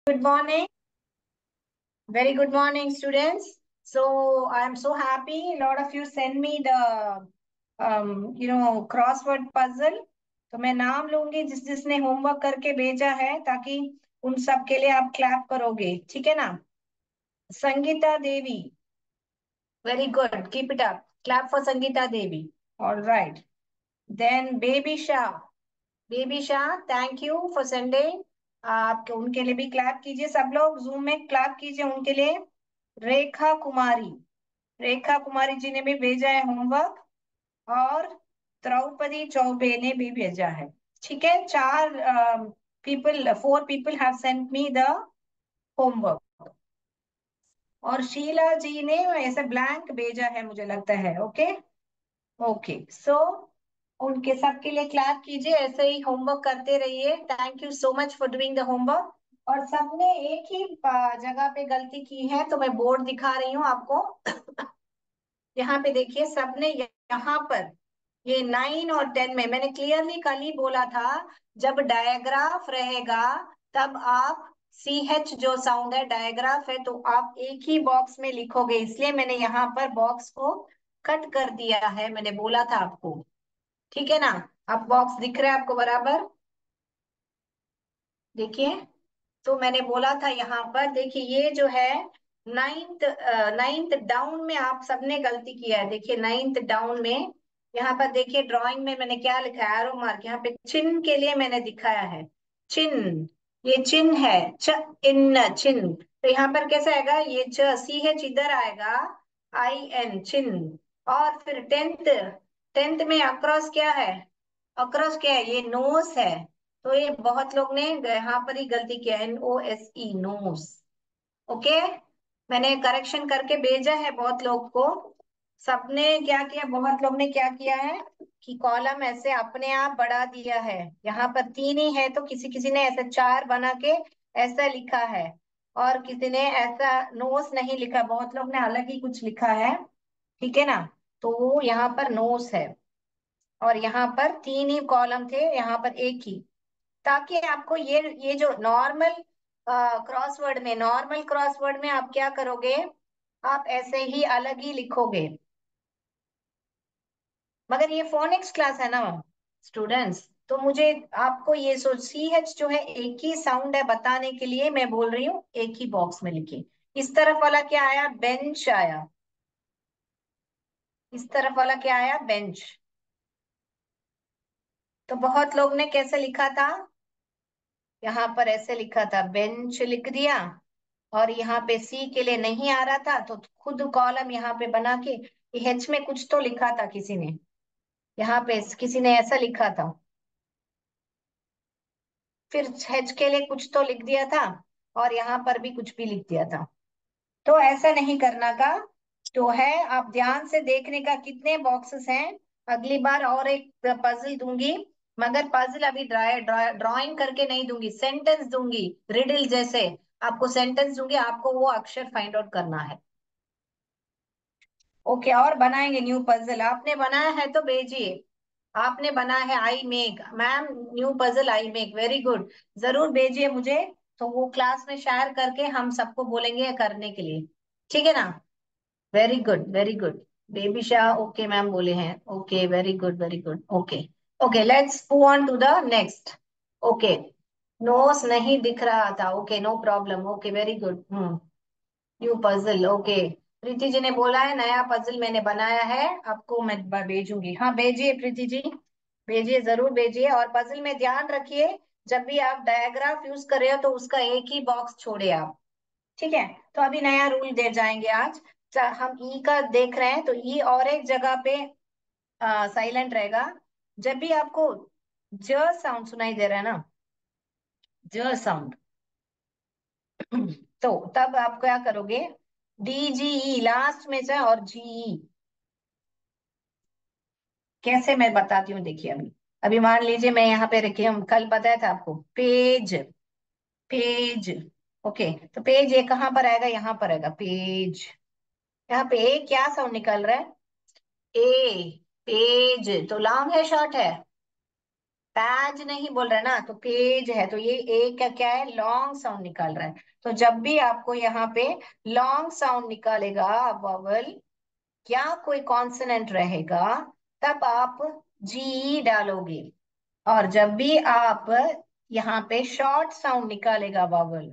Good morning. Very good morning, students. So I am so happy. A lot of you send me the crossword puzzle. तो मैं नाम लूंगी जिस जिसने homework करके भेजा है, ताकि उन सब के लिए आप क्लैप करोगे, ठीक है ना? Sangeeta Devi, very good, keep it up. Clap for Sangeeta Devi. All right. Then Baby Shah. Baby Shah, thank you for sending. आप उनके लिए भी क्लैप कीजिए. सब लोग जूम में क्लैप कीजिए उनके लिए. रेखा कुमारी. रेखा कुमारी जी ने भी भेजा है होमवर्क. और द्रौपदी चौबे ने भी भेजा है. ठीक है, चार people, 4 people have sent me the homework. और शीला जी ने ऐसे ब्लैंक भेजा है, मुझे लगता है. ओके. ओके, सो उनके सबके लिए क्लैप कीजिए. ऐसे ही होमवर्क करते रहिए. Thank you so much for doing the homework. और सबने एक ही जगह पे गलती की है, तो मैं बोर्ड दिखा रही हूँ आपको. यहाँ पे देखिए, सबने यहाँ पर ये 9 और 10 में मैंने क्लियरली कल ही बोला था, जब डायग्राफ रहेगा तब आप CH जो साउंड है, डायग्राफ है, तो आप एक ही बॉक्स में लिखोगे. इसलिए मैंने यहाँ पर बॉक्स को कट कर दिया है. मैंने बोला था आपको. ठीक है ना? आप बॉक्स दिख रहा है आपको बराबर? देखिए, तो मैंने बोला था यहाँ पर, देखिए ये जो है नाइन्थ नाइन्थ डाउन में आप सबने गलती किया है. देखिए नाइन्थ डाउन में यहाँ पर देखिए, ड्राइंग में मैंने क्या लिखा है, एरो मार्क. यहाँ पे चिन्ह के लिए मैंने दिखाया है. चिन्ह, ये चिन्ह है. इन चिन्ह. तो यहाँ पर कैसा आएगा? ये CH इधर आएगा. IN चिन्ह. और फिर टेंथ, टेंथ में अक्रॉस क्या है? अक्रॉस क्या है? ये नोस है. तो ये बहुत लोग ने यहाँ पर ही गलती किया है. NOSE, nose. ओके. मैंने करेक्शन करके भेजा है बहुत लोग को. सबने क्या किया, बहुत लोग ने क्या किया है कि कॉलम ऐसे अपने आप बढ़ा दिया है. यहाँ पर 3 ही है, तो किसी किसी ने ऐसे 4 बना के ऐसा लिखा है. और किसी ने ऐसा नोस नहीं लिखा. बहुत लोग ने अलग ही कुछ लिखा है. ठीक है ना? तो वो यहाँ पर नोस है. और यहाँ पर 3 ही कॉलम थे, यहाँ पर एक ही. ताकि आपको ये जो नॉर्मल क्रॉसवर्ड में, नॉर्मल क्रॉसवर्ड में आप क्या करोगे, आप ऐसे ही अलग ही लिखोगे. मगर ये फोनिक्स क्लास है ना स्टूडेंट्स, तो मुझे आपको ये सोच, CH जो है एक ही साउंड है, बताने के लिए मैं बोल रही हूँ एक ही बॉक्स में लिखिए. इस तरफ वाला क्या आया? बेंच आया. इस तरफ वाला क्या आया? बेंच. तो बहुत लोग ने कैसे लिखा था? यहाँ पर ऐसे लिखा था, बेंच लिख दिया. और यहाँ पे C के लिए नहीं आ रहा था, तो खुद कॉलम यहाँ पे बना के H में कुछ तो लिखा था किसी ने. यहाँ पे किसी ने ऐसा लिखा था. फिर H के लिए कुछ तो लिख दिया था. और यहाँ पर भी कुछ भी लिख दिया था. तो ऐसा नहीं करना का. तो है, आप ध्यान से देखने का कितने बॉक्सेस हैं. अगली बार और एक पजल दूंगी. मगर पजल अभी ड्राइंग करके नहीं दूंगी, सेंटेंस दूंगी, रिडल जैसे. आपको सेंटेंस दूंगी, आपको वो अक्षर फाइंड आउट करना है. ओके. और बनाएंगे न्यू पजल. आपने बनाया है तो भेजिए. आपने बनाया है I make, ma'am new puzzle I make, very good. जरूर भेजिए मुझे. तो वो क्लास में शेयर करके हम सबको बोलेंगे करने के लिए. ठीक है ना? Very good, very good. Baby Shah okay ma'am बोले हैं. Okay, very good, very good. Okay. Okay, let's move on to the next. Okay. Nose नहीं दिख रहा था. Okay, no problem. Okay, very good. New puzzle. Okay. Preeti ji ने बोला है नया पजल मैंने बनाया है, आपको मैं भेजूंगी. हाँ, भेजिए प्रीति जी. भेजिए, जरूर भेजिए. और पजल में ध्यान रखिए, जब भी आप डायग्राफ यूज कर रहे हो तो उसका एक ही बॉक्स छोड़े आप. ठीक है? तो अभी नया रूल दे जाएंगे आज. हम ई का देख रहे हैं, तो ई और एक जगह पे साइलेंट रहेगा. जब भी आपको ज साउंड सुनाई दे रहा है ना, ज साउंड, तो तब आप क्या करोगे? DGE लास्ट में से, और GE. कैसे, मैं बताती हूँ. देखिए अभी, अभी मान लीजिए मैं यहाँ पे रखी हूँ, कल बताया था आपको, पेज. पेज. ओके. तो पेज ये कहाँ पर आएगा? यहाँ पर आएगा पेज. यहाँ पे ए क्या साउंड निकल रहा है? ए. पेज तो लॉन्ग है शॉर्ट है? पैज नहीं बोल रहा है ना, तो पेज है, तो ये ए का क्या है, लॉन्ग साउंड निकाल रहा है। तो जब भी आपको यहाँ पे लॉन्ग साउंड निकालेगा वॉवल या कोई कॉन्सोनेंट रहेगा, तब आप जी डालोगे। और जब भी आप यहाँ पे शॉर्ट साउंड निकालेगा वॉवल,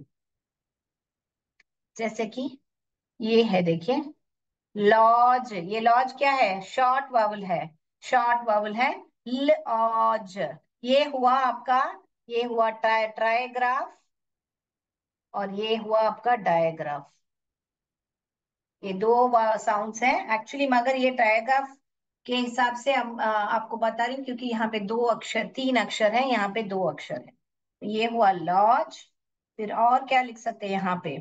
जैसे कि ये है, देखिए लॉज, ये लॉज क्या है, शॉर्ट वावल है, शॉर्ट वावल है, लॉज। ये हुआ आपका, ये हुआ ट्राइग्राफ, और ये हुआ आपका डायग्राफ। ये दो साउंड्स हैं एक्चुअली, मगर ये ट्राइग्राफ के हिसाब से हम आपको बता रही हूँ, क्योंकि यहाँ पे दो अक्षर, तीन अक्षर है, यहाँ पे दो अक्षर है। ये हुआ लॉज। फिर और क्या लिख सकते हैं यहाँ पे,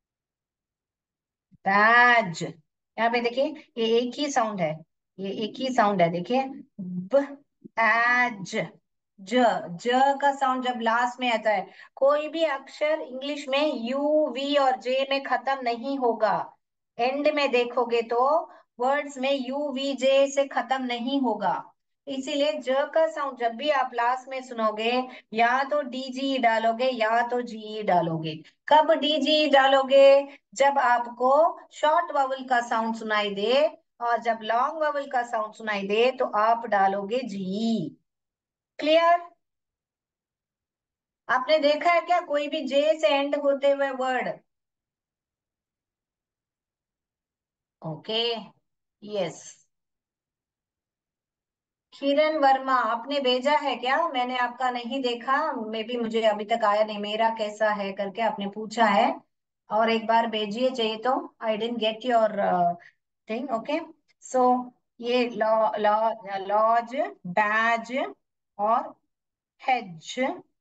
बैज। यहाँ पे देखिए, ये एक ही साउंड है, ये एक ही साउंड है, देखिए ब एज। ज ज का साउंड जब लास्ट में आता है, कोई भी अक्षर इंग्लिश में यू वी और जे में खत्म नहीं होगा। एंड में देखोगे तो वर्ड्स में यू वी जे से खत्म नहीं होगा। इसीलिए ज का साउंड जब भी आप लास्ट में सुनोगे, या तो डीजी डालोगे या तो जी डालोगे। कब डीजी डालोगे, जब आपको शॉर्ट वावल का साउंड सुनाई दे, और जब लॉन्ग वावल का साउंड सुनाई दे तो आप डालोगे जी। क्लियर? आपने देखा है क्या कोई भी जे से एंड होते हुए word? Okay, yes. Kiran Verma आपने भेजा है क्या, मैंने आपका नहीं देखा, मे बी मुझे अभी तक आया नहीं, मेरा कैसा है करके आपने पूछा है। और एक बार भेजिए चाहिए तो। I didn't get your thing. Okay, so ये लॉ लॉ लॉज, बैज और हेज,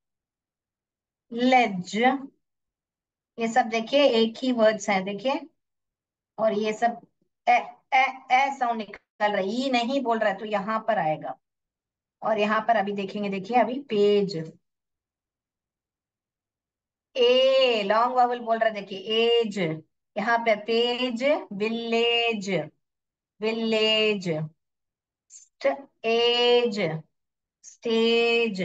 लेज, ये सब देखिए एक ही वर्ड्स हैं, देखिए। और ये सब ए ए ए साउंड निकल रहा है, ई नहीं बोल रहा है, तो यहाँ पर आएगा। और यहाँ पर अभी देखेंगे, देखिए अभी पेज, ए लॉन्ग वावल बोल रहा है, देखिए एज। यहाँ पे page, village, village, edge, stage.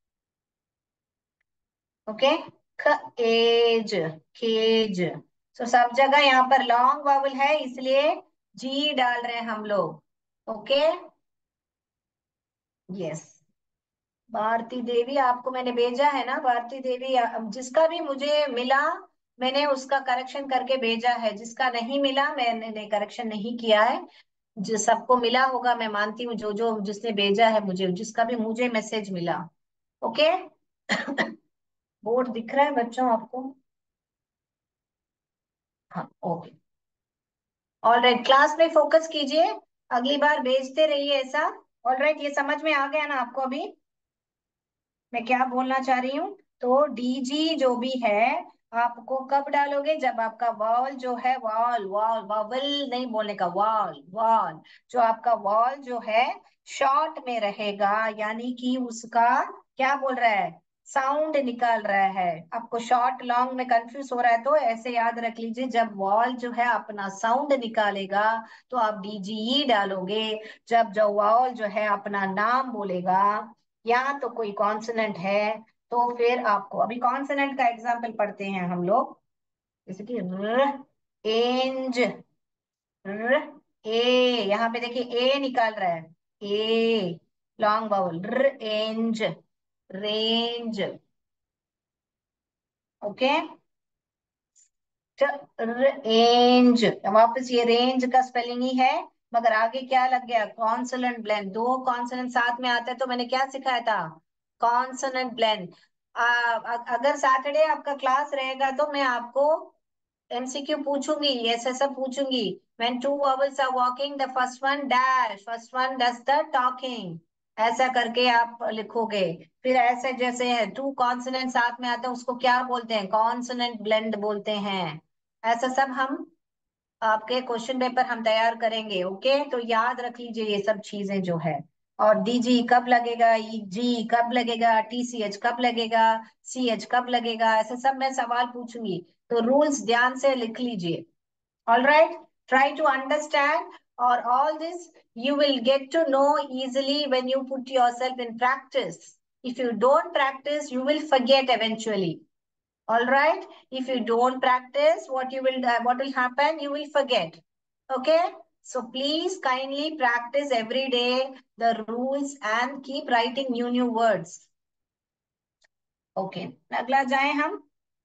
Okay, ख एज, केज। तो सब जगह यहाँ पर लॉन्ग वावल है, इसलिए जी डाल रहे हैं हम लोग। Okay, yes. भारती देवी आपको मैंने भेजा है ना, भारती देवी जिसका भी मुझे मिला मैंने उसका करेक्शन करके भेजा है, जिसका नहीं मिला मैंने करेक्शन नहीं किया है। जो सबको मिला होगा मैं मानती हूँ, जो जो जिसने भेजा है मुझे, जिसका भी मुझे मैसेज मिला। ओके। बोर्ड दिख रहा है बच्चों आपको? हाँ, ओके। ऑलराइट, क्लास में फोकस कीजिए, अगली बार भेजते रहिए ऐसा। ऑलराइट, ये समझ में आ गया ना आपको अभी मैं क्या बोलना चाह रही हूँ? तो डीजी जो भी है, आपको कब डालोगे, जब आपका वॉल जो है, वॉल वॉल वॉवल नहीं बोलने का, वॉल वॉल, जो आपका वॉल जो है शॉर्ट में रहेगा, यानी कि उसका क्या बोल रहा है, साउंड निकाल रहा है। आपको शॉर्ट लॉन्ग में कंफ्यूज हो रहा है तो ऐसे याद रख लीजिए, जब वॉल जो है अपना साउंड निकालेगा तो आप डीजी डालोगे। जब जो वॉल जो है अपना नाम बोलेगा, या तो कोई कॉन्सोनेंट है, तो फिर आपको अभी कॉन्सोनेंट का एग्जाम्पल पढ़ते हैं हम लोग, जैसे कि र, एंज, र, ए। यहाँ पे देखिए ए निकाल रहा है, A long vowel, R ange, range. Okay, range, वापस ये रेंज का स्पेलिंग ही है, मगर आगे क्या लग गया, कॉन्सोनेंट ब्लेंड, दो कॉन्सोनेंट साथ में आता है तो मैंने क्या सिखाया था, कॉन्सोनेंट ब्लेंड। अगर सैटरडे आपका क्लास रहेगा तो मैं आपको एमसीक्यू पूछूंगी, ऐसे सब पूछूंगी। when two vowels are walking, the first one dash, first one does the talking, ऐसा करके आप लिखोगे। फिर ऐसे जैसे है टू कॉन्सोनेंट साथ में आता है उसको क्या बोलते हैं, कॉन्सोनेंट ब्लेंड बोलते हैं। ऐसा सब हम आपके क्वेश्चन पेपर हम तैयार करेंगे। ओके, तो याद रख लीजिए ये सब चीजें जो है। और डीजी कब लगेगा, ई जी कब लगेगा, टीसीएच कब लगेगा, सीएच कब लगेगा, ऐसे सब मैं सवाल पूछूंगी, तो रूल्स ध्यान से लिख लीजिए। All right, try to understand, और all this you will get to know easily when you put yourself in practice. If you don't practice, you will forget eventually. All right. If you don't practice, what will happen? You will forget. Okay. So please kindly practice every day the rules and keep writing new words. Okay. अगला जाए हम।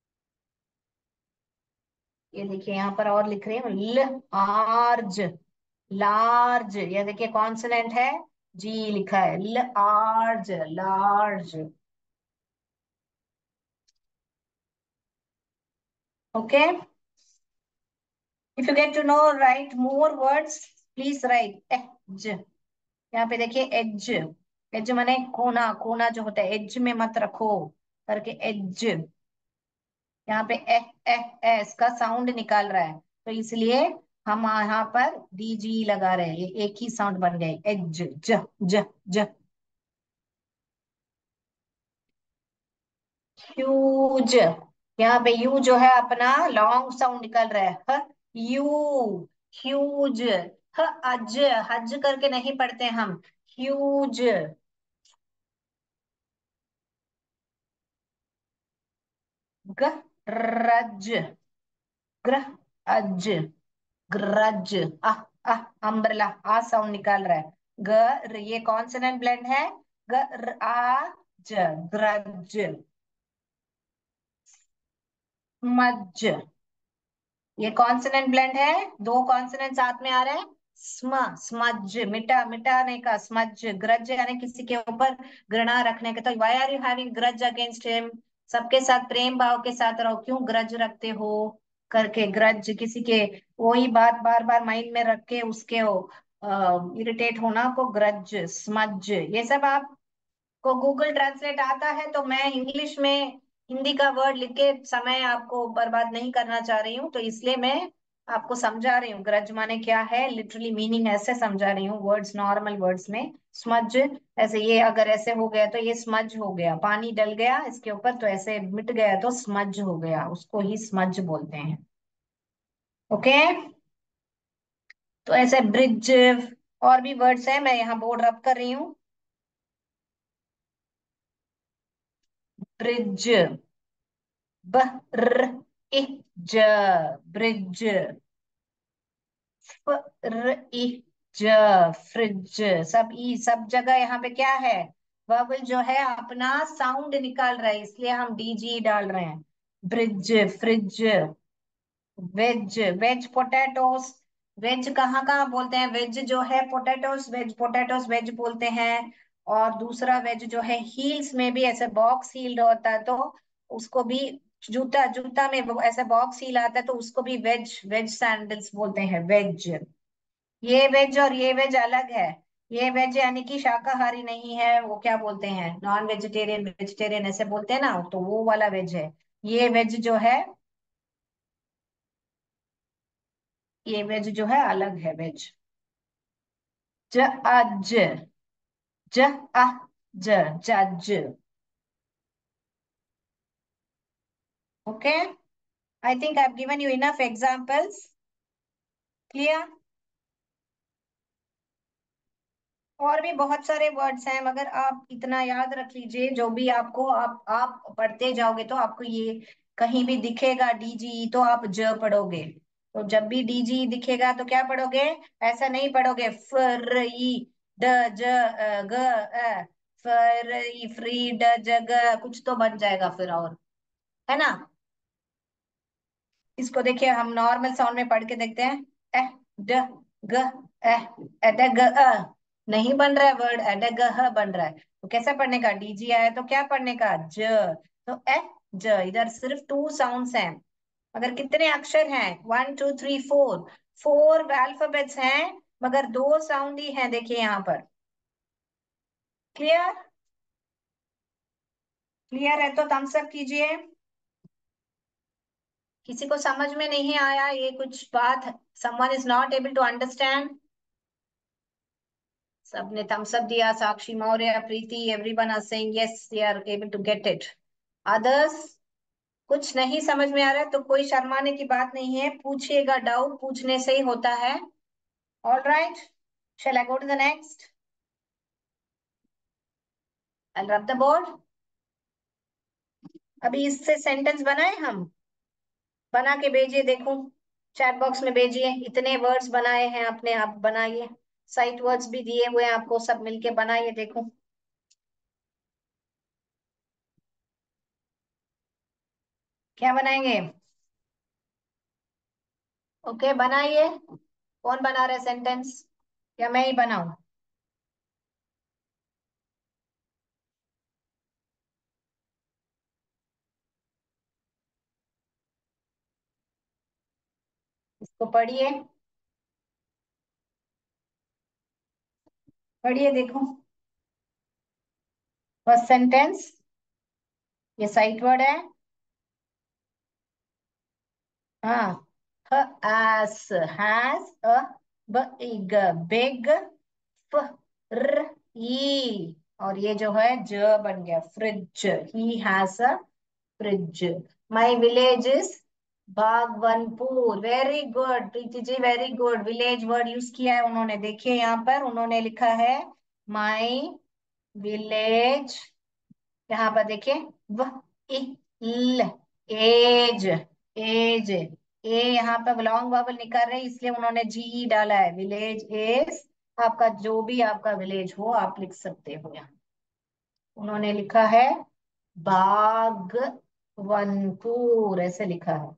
ये देखिए यहाँ पर और लिख रहे हैं लार्ज। लार्ज, ये देखिए कॉन्सोनेंट है, जी लिखा है, large large. Okay. If you get to know write more words, please write age. यहाँ पे देखिए एज। एज माने कोना, कोना जो होता है, एज में मत रखो करके एज। यहाँ पे एस का साउंड निकाल रहा है, तो इसलिए हम यहाँ पर डीजी लगा रहे हैं, ये एक ही साउंड बन गए, एज। ज ज ज। ह्यूज। यहाँ पे यू जो है अपना लॉन्ग साउंड निकल रहा है, यू। ह्यूज। अज, हज करके नहीं पढ़ते हम, huge. Grudge. Gr udge. Grudge. Umbrella, आ साउंड निकाल रहा है, ये कॉन्सोनेंट ब्लेंड है, ज, ग्रज। मज, ये कॉन्सोनेंट ब्लेंड है, दो कॉन्सोनेंट साथ में आ रहे हैं, स्मज, मिटा मिटाने का, स्मज। ग्रज यानी किसी के ऊपर घृणा रखने का, तो why are you having grudge against him, सबके साथ प्रेम भाव के साथ रहो, क्यों ग्रज रखते हो करके, ग्रज किसी के वही बात बार बार माइंड में रख के उसके इरिटेट होना को ग्रज, स्मज। ये सब आप को गूगल ट्रांसलेट आता है, तो मैं इंग्लिश में हिंदी का वर्ड लिख के समय आपको बर्बाद नहीं करना चाह रही हूँ, तो इसलिए मैं आपको समझा रही हूँ ग्रज माने क्या है, लिटरली मीनिंग ऐसे समझा रही हूँ, वर्ड्स नॉर्मल वर्ड्स में। स्मज, ऐसे ये अगर ऐसे हो गया तो ये स्मज हो गया, पानी डल गया इसके ऊपर तो ऐसे मिट गया तो स्मज हो गया, उसको ही स्मज बोलते हैं। ओके। तो ऐसे ब्रिज, और भी वर्ड्स है, मैं यहाँ बोर्ड रब कर रही हूँ। Bridge, br idge, bridge. Fr idge, fridge. सब ई, सब जगह यहाँ पे क्या है, बबल जो है अपना साउंड निकाल रहा है, इसलिए हम डीजी डाल रहे हैं। Bridge, fridge. Wedge, wedge potatoes. Wedge कहाँ कहाँ बोलते हैं, वेज जो है पोटैटोस, वेज पोटैटोस वेज बोलते हैं। और दूसरा वेज जो है हील्स में भी ऐसे बॉक्स हील्ड होता है, तो उसको भी, जूता जूता में ऐसे बॉक्स हील आता है तो उसको भी वेज, वेज सैंडल्स बोलते हैं, वेज। ये वेज और ये वेज अलग है। ये वेज यानी कि शाकाहारी नहीं है, वो क्या बोलते हैं, नॉन वेजिटेरियन, वेजिटेरियन ऐसे बोलते हैं ना, तो वो वाला वेज है। ये वेज जो है, ये वेज जो है अलग है, वेज। ज अज, ज अ ज, जज। Okay. I think I have given you enough examples. Clear. और भी बहुत सारे वर्ड्स हैं, मगर आप इतना याद रख लीजिए, जो भी आपको आप पढ़ते जाओगे तो आपको ये कहीं भी दिखेगा डीजी तो आप ज पढ़ोगे, तो जब भी डीजी दिखेगा तो क्या पढ़ोगे, ऐसा नहीं पढ़ोगे फर ई ड ज ग फर ई फ्री ड ज ग, कुछ तो बन जाएगा फिर, और है ना। इसको देखिए हम नॉर्मल साउंड में पढ़ के देखते हैं, ए ड ग ए, एडग नहीं बन रहा है वर्ड, एडग बन रहा है, तो कैसा पढ़ने का, डीजी आया तो क्या पढ़ने का, ज। तो ए ज, इधर सिर्फ टू साउंड्स हैं, मगर कितने अक्षर हैं, 1 2 3 4, फोर अल्फाबेट्स हैं, मगर दो साउंड ही हैं, देखिए यहाँ पर। क्लियर। क्लियर है तो थम्स अप कीजिए। किसी को समझ में नहीं आया ये कुछ बात, someone is not able to understand। सबने थम्स अप दिया, Sakshi Maurya, Preeti, everyone are saying yes they are able to get it. Others, कुछ नहीं समझ में आ रहा है तो कोई शर्माने की बात नहीं है, पूछिएगा, डाउट पूछने से ही होता है। All right, shall I go to the next. I rub the board. अभी इससे सेंटेंस बनाए हम, बना के भेजिए देखूं, चैट बॉक्स में भेजिए। इतने वर्ड्स बनाए हैं अपने आप, बनाइए। साइट वर्ड्स भी दिए हुए हैं आपको, सब मिलके बनाइए देखूं। क्या बनाएंगे? ओके बनाइए। कौन बना रहे सेंटेंस, या मैं ही बनाऊं? इसको पढ़िए, पढ़िए देखो। फर्स्ट सेंटेंस, ये साइट वर्ड है। हाँ, as has a big r e, और ये जो है ज बन गया fridge. He has a fridge. My village is Bagwanpur. Very good Preeti ji, very good. Village word use किया है उन्होंने, देखिए यहाँ पर उन्होंने लिखा है माई विलेज। यहाँ पर देखिए, व इ ल एज, एज। ए यहाँ पे लॉन्ग वर्बल निकाल रहे हैं, इसलिए उन्होंने जी डाला है। विलेज इज, आपका जो भी आपका विलेज हो आप लिख सकते हो यहाँ। उन्होंने लिखा है बागवनपुर, ऐसे लिखा है।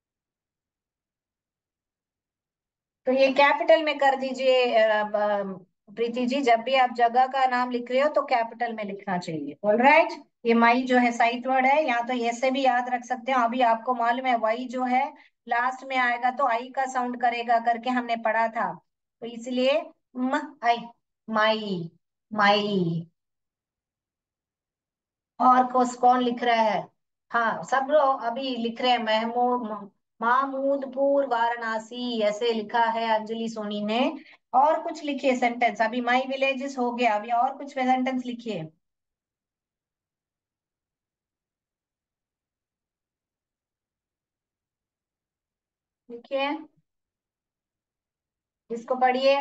तो ये कैपिटल में कर दीजिए प्रीति जी, जब भी आप जगह का नाम लिख रहे हो तो कैपिटल में लिखना चाहिए। ऑलराइट। ये माई जो है साइट वर्ड है, या तो ऐसे भी याद रख सकते हो। अभी आपको मालूम है वाई जो है लास्ट में आएगा तो आई का साउंड करेगा करके हमने पढ़ा था, तो इसलिए म आई, माई, माई। और कौन लिख रहा है? हाँ सब लोग अभी लिख रहे हैं। महमूदपुर वाराणसी, ऐसे लिखा है अंजलि सोनी ने। और कुछ लिखिए सेंटेंस, अभी माई विलेजेस हो गया, अभी और कुछ सेंटेंस लिखिए। लिखिए, इसको पढ़िए।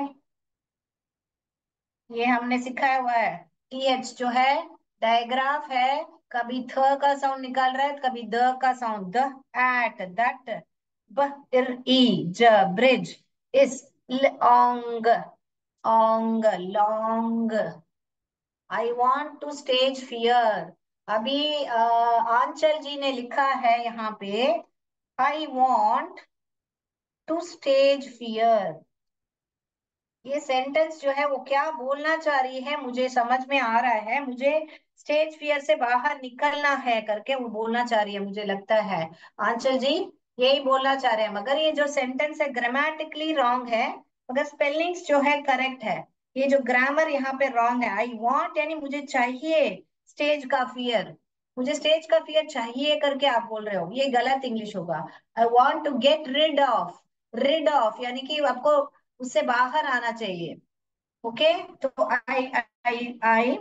ये हमने सिखाया हुआ है। टीएच जो है डायग्राफ है, कभी थ का साउंड निकाल रहा है, कभी द का साउंड। The, eight, that. ब इर ई, ज ब्रिज। इस long, ong, long. I want to stage fear. अभी आंचल जी ने लिखा है यहाँ पे, I want to stage fear. ये सेंटेंस जो है वो क्या बोलना चाह रही है, मुझे समझ में आ रहा है। मुझे स्टेज फियर से बाहर निकलना है करके वो बोलना चाह रही है, मुझे लगता है। आंचल जी यही बोलना चाह रहे हैं, मगर ये जो सेंटेंस है ग्रामेटिकली रॉन्ग है, मगर स्पेलिंग्स जो है करेक्ट है। ये जो ग्रामर यहाँ पे रॉन्ग है। आई वॉन्ट यानी मुझे चाहिए स्टेज का फियर, मुझे स्टेज का फियर चाहिए करके आप बोल रहे हो, ये गलत इंग्लिश होगा। I want to get rid of, rid of यानी कि आपको उससे बाहर आना चाहिए। ओके, तो आई आई आई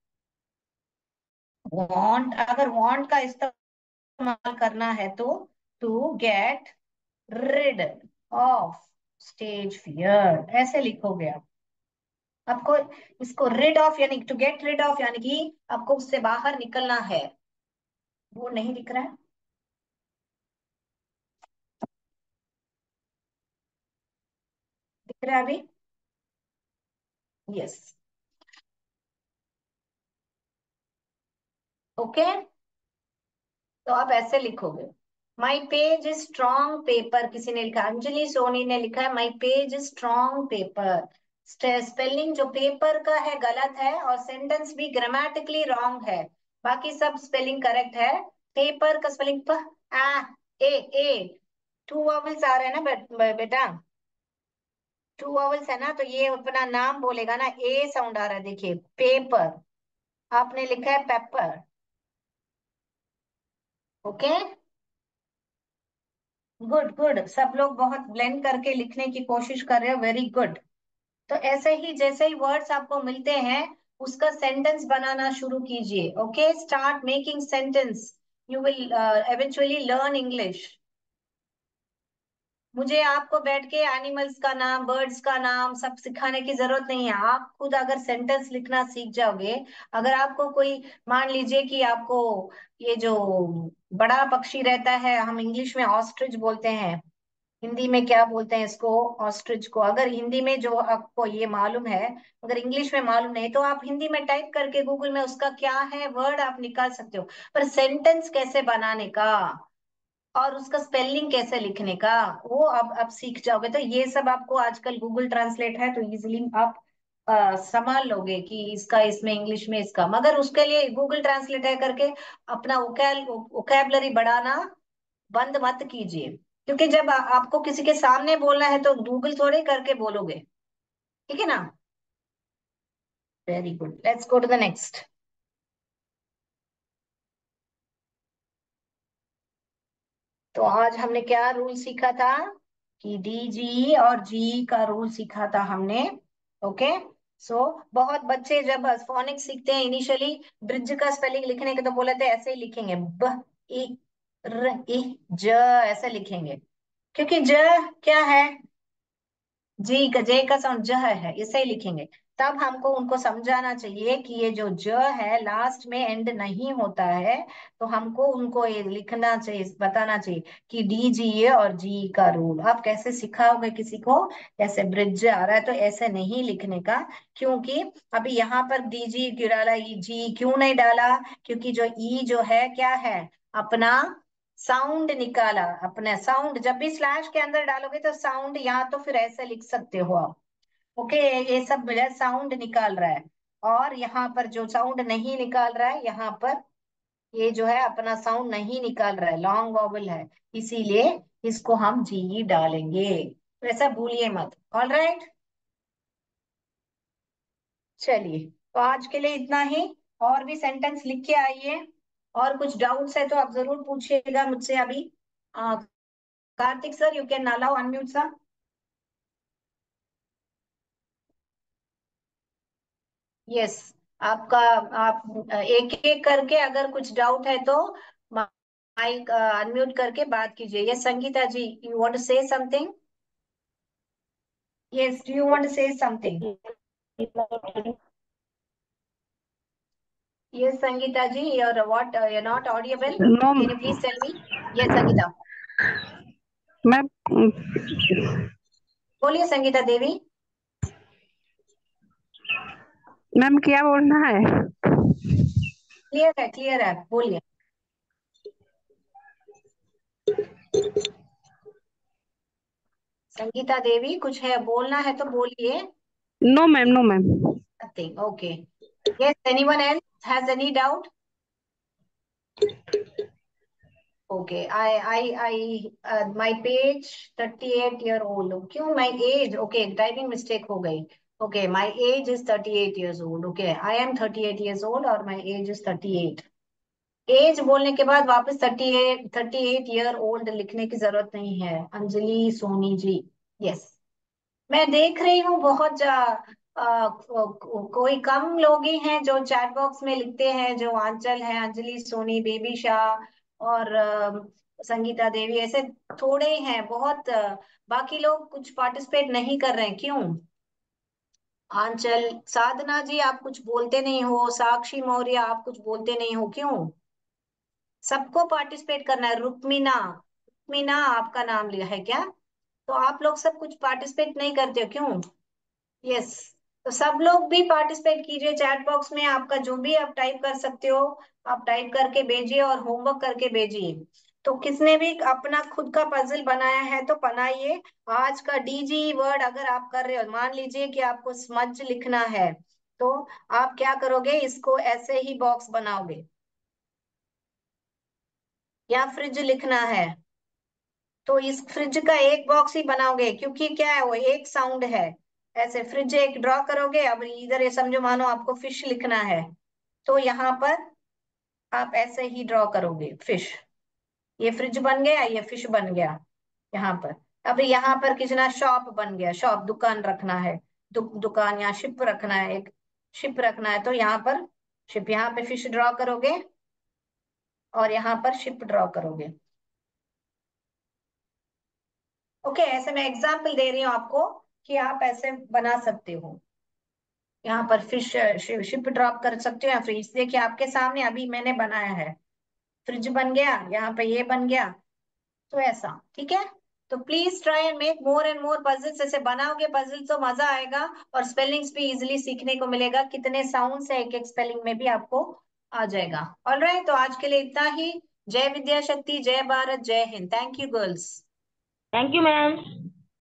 वांट, अगर वांट का इस्तेमाल करना है तो to get rid of stage fear, ऐसे लिखोगे आप। आपको इसको रिड ऑफ यानी टू गेट रिड ऑफ यानी कि आपको उससे बाहर निकलना है। वो नहीं दिख रहा है? दिख रहा है अभी? यस। ओके, तो आप ऐसे लिखोगे, my page is strong paper. किसी ने लिखा, अंजलि सोनी ने लिखा है my page is strong paper. Spelling जो पेपर का है गलत है, और सेंटेंस भी ग्रामेटिकली रॉन्ग है। बाकी सब स्पेलिंग करेक्ट है। पेपर का स्पेलिंग प, आ, ए। टू वॉवल्स आ रहे हैं ना बेटा, टू वॉवल्स है ना, तो ये अपना नाम बोलेगा ना, ए साउंड आ रहा है, देखिए पेपर। आपने लिखा है पेपर। ओके, गुड गुड, सब लोग बहुत ब्लेंड करके लिखने की कोशिश कर रहे हो, वेरी गुड। तो ऐसे ही जैसे ही वर्ड्स आपको मिलते हैं उसका सेंटेंस बनाना शुरू कीजिए। Okay, start making sentence, you will eventually learn English. मुझे आपको बैठ के एनिमल्स का नाम, बर्ड्स का नाम सब सिखाने की जरूरत नहीं है। आप खुद अगर सेंटेंस लिखना सीख जाओगे, अगर आपको कोई, मान लीजिए कि आपको ये जो बड़ा पक्षी रहता है, हम इंग्लिश में ऑस्ट्रिच बोलते हैं, हिंदी में क्या बोलते हैं इसको, ऑस्ट्रिच को, अगर हिंदी में जो आपको ये मालूम है, अगर इंग्लिश में मालूम नहीं, तो आप हिंदी में टाइप करके गूगल में उसका क्या है वर्ड आप निकाल सकते हो। पर सेंटेंस कैसे बनाने का और उसका स्पेलिंग कैसे लिखने का, वो अब सीख जाओगे। तो ये सब आपको आजकल गूगल ट्रांसलेट है तो इजिली आप संभाल लोगे कि इसका इसमें इंग्लिश में इसका, मगर उसके लिए गूगल ट्रांसलेट है करके अपना वोकैबलरी बढ़ाना बंद मत कीजिए। क्योंकि जब आपको किसी के सामने बोलना है तो गूगल थोड़े करके बोलोगे। ठीक है ना? Very good, let's go to the next. तो आज हमने क्या रूल सीखा था कि डी जी और जी का रूल सीखा था हमने। ओके। सो बहुत बच्चे जब फोनिक्स सीखते हैं इनिशियली, ब्रिज का स्पेलिंग लिखने के तो बोले थे ऐसे ही लिखेंगे, ब ई र ई ज, ऐसे लिखेंगे। क्योंकि ज क्या है, जी का, जे का साउंड ज है, इसे ही लिखेंगे। तब हमको उनको समझाना चाहिए कि ये जो ज है लास्ट में एंड नहीं होता है, तो हमको उनको ये लिखना चाहिए, बताना चाहिए कि डी जी और जी का रूल। आप कैसे सिखाओगे किसी को, ऐसे ब्रिज आ रहा है तो ऐसे नहीं लिखने का। क्योंकि अभी यहाँ पर डी जी क्यों डाला, ई जी क्यों नहीं डाला, क्योंकि जो ई जो है क्या है, अपना साउंड निकाला। अपने साउंड जब भी स्लैश के अंदर डालोगे तो साउंड, या तो फिर ऐसे लिख सकते हो आप। ओके, ये सब साउंड निकाल रहा है। और यहाँ पर जो साउंड नहीं निकाल रहा है, यहाँ पर ये जो है अपना साउंड नहीं निकाल रहा है, लॉन्ग वॉवल है, इसीलिए इसको हम जी डालेंगे। तो ऐसा भूलिए मत। ऑल राइट, चलिए, तो आज के लिए इतना ही। और भी सेंटेंस लिख के आइए। और कुछ डाउट्स है तो आप जरूर पूछिएगा मुझसे अभी। Kartik sir, you can allow unmute sir. Yes, आपका, आप एक एक करके अगर कुछ डाउट है तो माइक अनम्यूट करके बात कीजिए। Yes Sangeeta ji, you want to say something? Yes, do you want to say something? Yes Sangeeta ji, you're what, you're not audible, no can you please tell me? Yes Sangeeta, ma'am. बोलिए संगीता देवी। मैम क्या बोलना है? Clear है, बोलिए। संगीता देवी, कुछ है बोलना है तो बोलिए। No ma'am, no ma'am. Nothing, okay. Yes, anyone else has any doubt? Okay, my page 38 year old. क्यों my age? Okay, typing mistake हो गई। Okay, my age is 38 years old. Okay, I am 38 years old और my age is 38। Age बोलने के बाद वापस 38 year old लिखने की जरूरत नहीं है, अंजलि सोनी जी। यस, मैं देख रही हूँ बहुत कोई कम लोग ही हैं जो चैट बॉक्स में लिखते हैं, जो आंचल है, अंजलि सोनी, बेबी शाह और संगीता देवी, ऐसे थोड़े ही हैं बहुत। बाकी लोग कुछ पार्टिसिपेट नहीं कर रहे हैं, क्यों? आंचल, साधना जी आप कुछ बोलते नहीं हो, साक्षी मौर्य आप कुछ बोलते नहीं हो, क्यों? सबको पार्टिसिपेट करना है। रुक्मीना, रुक्मीना आपका नाम लिया है क्या? तो आप लोग सब कुछ पार्टिसिपेट नहीं करते हो, क्यों? यस, तो सब लोग भी पार्टिसिपेट कीजिए। चैट बॉक्स में आपका जो भी आप टाइप कर सकते हो, आप टाइप करके भेजिए और होमवर्क करके भेजिए। तो किसने भी अपना खुद का पजल बनाया है तो बनाइए। आज का डीजी वर्ड अगर आप कर रहे हो, मान लीजिए कि आपको स्मज लिखना है, तो आप क्या करोगे, इसको ऐसे ही बॉक्स बनाओगे। या फ्रिज लिखना है तो इस फ्रिज का एक बॉक्स ही बनाओगे, क्योंकि क्या है, वो एक साउंड है। ऐसे फ्रिज एक ड्रॉ करोगे। अब इधर ये समझो, मानो आपको फिश लिखना है, तो यहाँ पर आप ऐसे ही ड्रॉ करोगे फिश। ये फ्रिज बन गया, ये फिश बन गया यहाँ पर। अब यहाँ पर कितना शॉप बन गया, शॉप दुकान रखना है, दुकान, या शिप रखना है, एक शिप रखना है तो यहाँ पर शिप, यहाँ पे फिश ड्रॉ करोगे और यहाँ पर शिप ड्रॉ करोगे। ओके, ऐसे मैं एग्जाम्पल दे रही हूँ आपको कि आप ऐसे बना सकते हो। यहाँ पर फिश शिप ड्रॉप कर सकते हो या फ्रिज। देखिए आपके सामने अभी मैंने बनाया है, फ्रिज बन गया, यहाँ पे ये बन गया। तो ऐसा ठीक है। तो please try and make more and more puzzles. ऐसे बनाओगे पजल तो मजा आएगा, और स्पेलिंग्स भी इजिली सीखने को मिलेगा। कितने साउंड्स है एक एक स्पेलिंग में भी आपको आ जाएगा। ऑलराइट, तो आज के लिए इतना ही। जय विद्या शक्ति, जय भारत, जय Hind. Thank you girls. Thank you ma'am.